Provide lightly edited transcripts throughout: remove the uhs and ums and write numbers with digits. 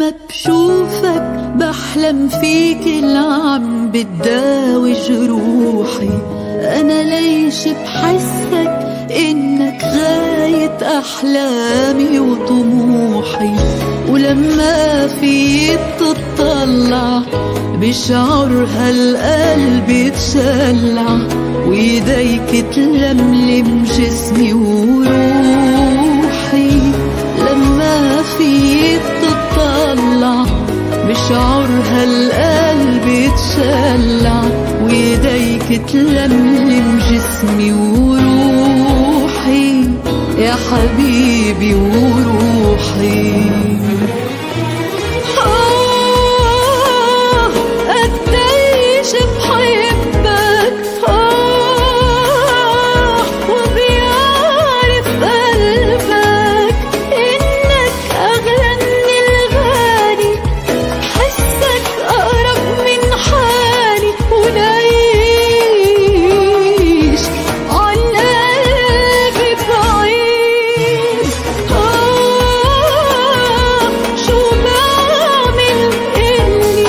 لما بشوفك بحلم فيك اللي عم بتداوي جروحي. أنا ليش بحسك إنك غاية أحلامي وطموحي، ولما فيك تطلع بشعر هالقلب يتشلع، ويديك تلملم جسمي وروحي. لما فيك تطلع بشعر هالقلب يتشلع، ويديك تلملم جسمي وروحي يا حبيبي وروحي. قديش بحبك وبيعرف قلبك إنك أغلى من الغالي. حسك أقرب من حالي وليش عن قلبي بعيد. شو بعمل إني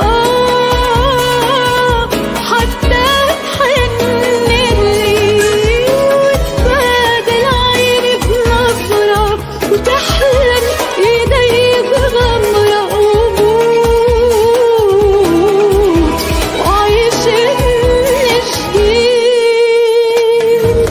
حتى تحنلي وتبادل عيني بنظرة، وتحلم إيدي بغمرة، وموت وعيش من جديد.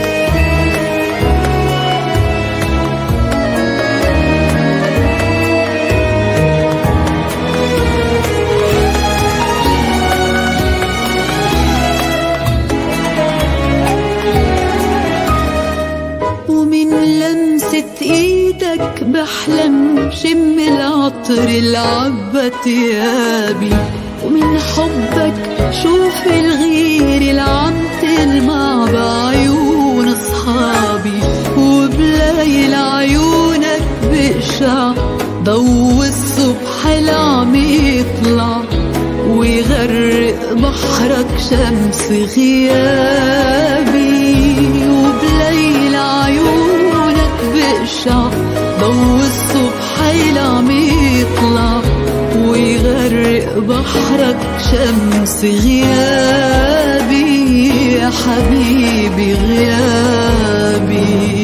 ومن لمسة ايدك بحلم شم العطر اللي عبى ثيابي، ومن حبك شوف الغير اللي عم تلمع بعيون اصحابي. وبليل عيونك بقشع ضو الصبح اللي عم يطلع، ويغرق بحرك شمس غيابي. وبليل عيونك بقشع ضو الصبح اللي عم يطلع، ويغرق بحرك شمس غيابي يا حبيبي غيابي.